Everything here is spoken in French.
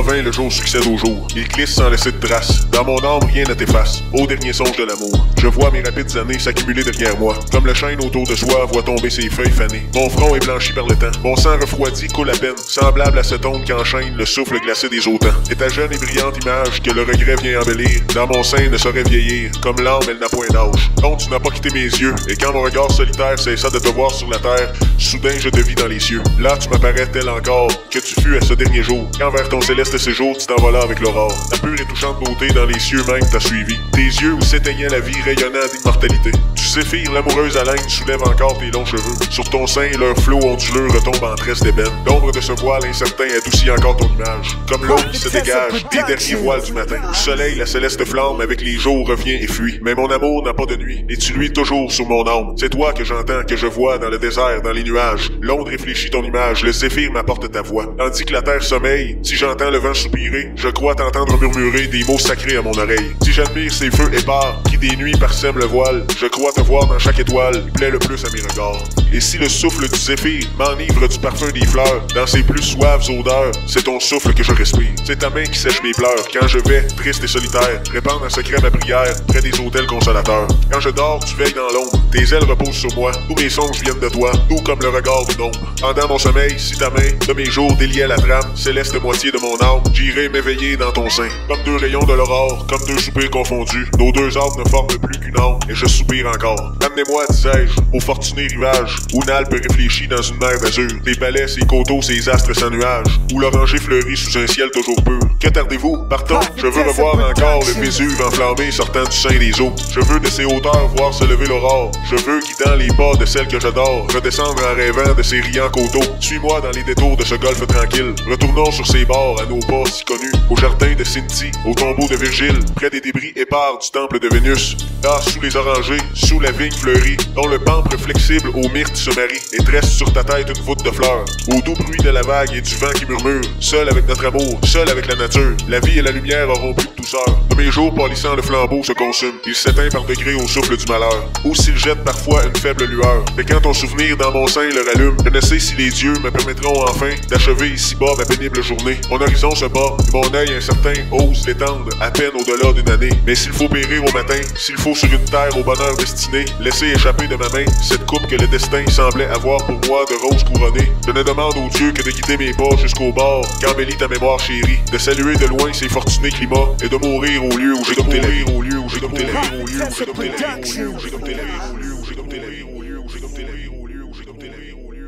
En vain le jour succède au jour. Il glisse sans laisser de traces. Dans mon âme, rien ne t'efface. Au dernier songe de l'amour. Je vois mes rapides années s'accumuler derrière moi. Comme le chêne autour de soi voit tomber ses feuilles fanées. Mon front est blanchi par le temps. Mon sang refroidi coule à peine. Semblable à cette onde qui enchaîne le souffle glacé des automnes. Et ta jeune et brillante image que le regret vient embellir. Dans mon sein ne saurait vieillir. Comme l'âme, elle n'a point d'âge. Non, tu n'as pas quitté mes yeux. Et quand mon regard solitaire cessa de te voir sur la terre, soudain je te vis dans les cieux. Là, tu m'apparais tel encore que tu fus à ce dernier jour. Quand vers ton céleste séjour, tu t'envolas avec l'aurore. La pure et touchante beauté dans les cieux même t'a suivi. Tes yeux où s'éteignait la vie rayonnant d'immortalité. Tu séphires, l'amoureuse haleine soulève encore tes longs cheveux. Sur ton sein, leur flot onduleux retombe en tresse d'ébène. L'ombre de ce voile incertain adoucit encore ton image. Comme l'eau qui se dégage des derniers voiles du matin. Du soleil, la céleste flamme avec les jours revient et fuit. Mais mon amour n'a pas de nuit, et tu luis toujours sur mon âme. C'est toi que j'entends, que je vois dans le désert, dans les nuages. L'onde réfléchit ton image, le zéphyr m'apporte ta voix. Tandis que la terre sommeille, si j'entends le vent soupirer, je crois t'entendre murmurer des mots sacrés à mon oreille. Si j'admire ces feux épars qui des nuits parsèment le voile, je crois te voir dans chaque étoile qui plaît le plus à mes regards. Et si le souffle du zéphyr m'enivre du parfum des fleurs, dans ses plus suaves odeurs, c'est ton souffle que je respire. C'est ta main qui sèche mes pleurs quand je vais, triste et solitaire, répandre en secret ma prière près des autels consolateurs. Quand je dors, tu veilles dans l'ombre, tes ailes reposent sur moi, tous mes songes viennent de toi, tout comme le regard d'une ombre. Pendant mon sommeil, si ta main de mes jours déliait la trame, céleste moitié de mon âme, j'irai m'éveiller dans ton sein. Comme deux rayons de l'aurore, comme deux soupirs confondus, nos deux âmes ne forment plus qu'une âme, et je soupire encore. Amenez-moi, disais-je, au fortuné rivage, où une Alpe réfléchit dans une mer d'azur, tes palais, ses coteaux, ses astres sans nuages, où l'oranger fleurit sous un ciel toujours pur. Que tardez-vous? Partons, je veux revoir encore le Vésuve enflammé sortant du sein des eaux. Je veux de ces hauteurs voir se lever l'aurore. Je veux, guidant les pas de celle que j'adore, redescendre en rêvant de ces riants coteaux. Suis-moi dans les détours de ce golfe tranquille. Retournons sur ces bords à nos pas si connus, au jardin de Cynthie, au tombeau de Virgile, près des débris épars du temple de Vénus. Là, sous les orangers, sous la vigne fleurie, dont le pampre flexible aux myrtes se marie, et tresse sur ta tête une voûte de fleurs. Au doux bruit de la vague et du vent qui murmure, seul avec notre amour, seul avec la nature, la vie et la lumière auront plus de douceur. De mes jours pâlissant, le flambeau se consume, il s'éteint par degrés au souffle du malheur, ou s'il jette parfois une faible lueur. Mais quand ton souvenir dans mon sein le rallume, je ne sais si les dieux me permettront enfin d'achever ici-bas ma pénible journée. Mon horizon se bat, et mon œil incertain ose l'étendre à peine au-delà d'une année. Mais s'il faut périr au matin, s'il faut sur une terre au bonheur destiné, laisser échapper de ma main cette coupe que le destin semblait avoir pour moi de roses couronnées, je ne demande aux dieux que de guider mes pas jusqu'au bord, qu'embellit ta mémoire chérie, de saluer de loin ces fortunés climats, et de mourir au lieu où j'ai adopté la vie, au lieu où j'ai adopté la vie, au lieu où j'ai adopté la vie, au lieu où j'ai adopté la vie, au lieu où j'ai adopté la vie, au lieu où j'ai adopté la vie, au lieu où j'ai adopté la vie, au lieu